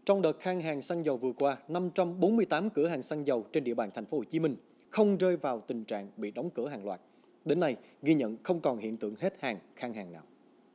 Trong đợt khan hàng xăng dầu vừa qua, 548 cửa hàng xăng dầu trên địa bàn thành phố Hồ Chí Minh không rơi vào tình trạng bị đóng cửa hàng loạt. Đến nay, ghi nhận không còn hiện tượng hết hàng, khan hàng nào.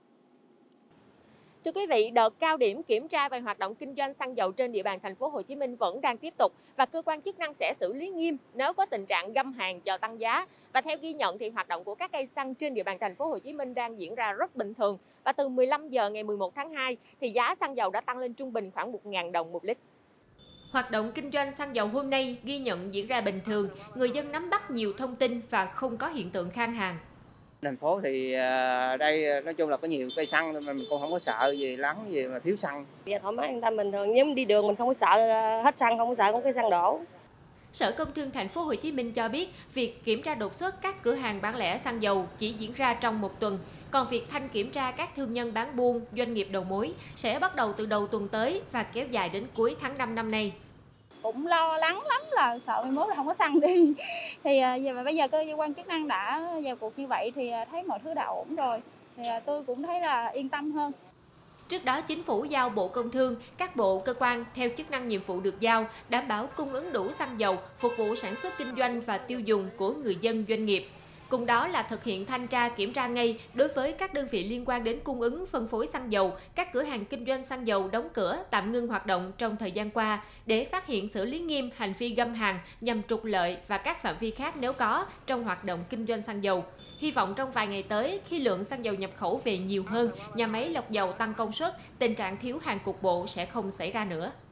Thưa quý vị, đợt cao điểm kiểm tra về hoạt động kinh doanh xăng dầu trên địa bàn thành phố Hồ Chí Minh vẫn đang tiếp tục và cơ quan chức năng sẽ xử lý nghiêm nếu có tình trạng găm hàng chờ tăng giá. Và theo ghi nhận thì hoạt động của các cây xăng trên địa bàn thành phố Hồ Chí Minh đang diễn ra rất bình thường và từ 15 giờ ngày 11 tháng 2 thì giá xăng dầu đã tăng lên trung bình khoảng 1.000 đồng một lít. Hoạt động kinh doanh xăng dầu hôm nay ghi nhận diễn ra bình thường, người dân nắm bắt nhiều thông tin và không có hiện tượng khan hàng. Thành phố thì đây nói chung là có nhiều cây xăng mà mình cũng không có sợ gì lắng gì mà thiếu xăng. Dạ thoải mái yên tâm bình thường, nếu đi đường mình không có sợ hết xăng, không có sợ không có xăng đổ. Sở Công Thương thành phố Hồ Chí Minh cho biết, việc kiểm tra đột xuất các cửa hàng bán lẻ xăng dầu chỉ diễn ra trong một tuần, còn việc thanh kiểm tra các thương nhân bán buôn, doanh nghiệp đầu mối sẽ bắt đầu từ đầu tuần tới và kéo dài đến cuối tháng 5 năm nay. Cũng lo lắng lắm là sợ mai mốt là không có xăng đi. Thì bây giờ cơ quan chức năng đã vào cuộc như vậy thì thấy mọi thứ đã ổn rồi. Thì tôi cũng thấy là yên tâm hơn. Trước đó, Chính phủ giao Bộ Công Thương, các bộ, cơ quan theo chức năng nhiệm vụ được giao đảm bảo cung ứng đủ xăng dầu, phục vụ sản xuất kinh doanh và tiêu dùng của người dân doanh nghiệp. Cùng đó là thực hiện thanh tra kiểm tra ngay đối với các đơn vị liên quan đến cung ứng phân phối xăng dầu, các cửa hàng kinh doanh xăng dầu đóng cửa, tạm ngưng hoạt động trong thời gian qua để phát hiện xử lý nghiêm hành vi găm hàng nhằm trục lợi và các phạm vi khác nếu có trong hoạt động kinh doanh xăng dầu. Hy vọng trong vài ngày tới, khi lượng xăng dầu nhập khẩu về nhiều hơn, nhà máy lọc dầu tăng công suất, tình trạng thiếu hàng cục bộ sẽ không xảy ra nữa.